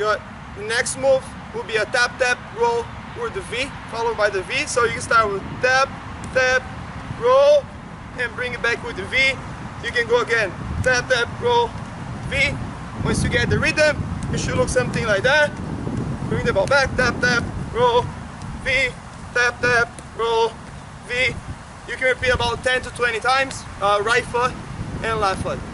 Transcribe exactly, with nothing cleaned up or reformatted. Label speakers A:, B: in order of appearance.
A: Good. The next move will be a tap, tap, roll with the V, followed by the V. So you can start with tap, tap, roll, and bring it back with the V. You can go again, tap, tap, roll, V. Once you get the rhythm, it should look something like that. Bring the ball back, tap, tap, roll, V, tap, tap, roll, V. You can repeat about ten to twenty times, uh, right foot and left foot.